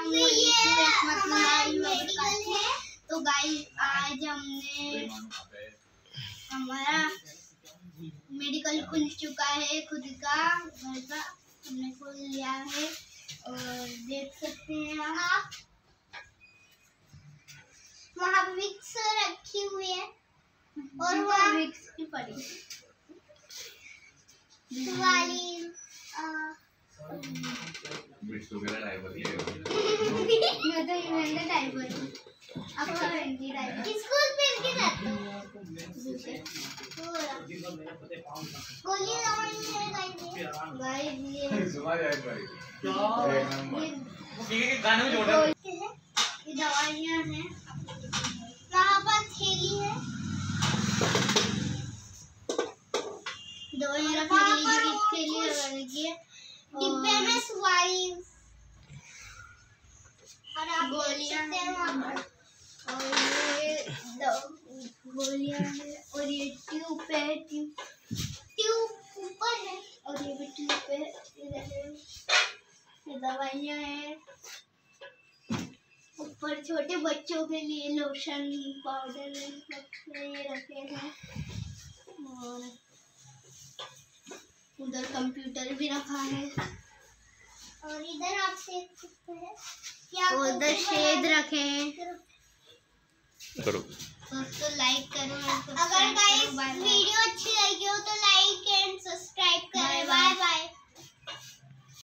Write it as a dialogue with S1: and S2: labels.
S1: तो गाइस आज हमने हमारा मेडिकल खुल चुका है, खुद का घर का हमने खोल लिया है और देख सकते हैं आप वहाँ विक्स रखी हुई है और वहाँ विक्स की पड़ी वाली
S2: बिट्स वगैरह डायपर ये
S1: मैं तो इवेंट डायपर अब इवेंट डायपर स्कूल पहन के जाता हूँ गोली लगानी है गाइस ये
S2: सुना जाए भाई
S1: ये
S2: गाने में जोड़
S1: ये दवाइयाँ हैं, यहाँ पर थैली है दवाइयाँ रखने के लिए जो थैली लगी है, डिब्बे में सुवारी और आप गोलियां हैं और ये गोलियां हैं और ये ट्यूब है, ट्यूब ऊपर है और ये भी ट्यूब है, ये दवाइयाँ हैं ऊपर छोटे बच्चों के लिए लोशन पाउडर ये रखे हैं और उधर कंप्यूटर भी रखा है और इधर आप देख सकते हैं उधर शेड रखे हैं।
S2: करो
S1: तो लाइक करो, अगर गाइस वीडियो अच्छी लगी हो तो लाइक एंड सब्सक्राइब करें। Bye bye.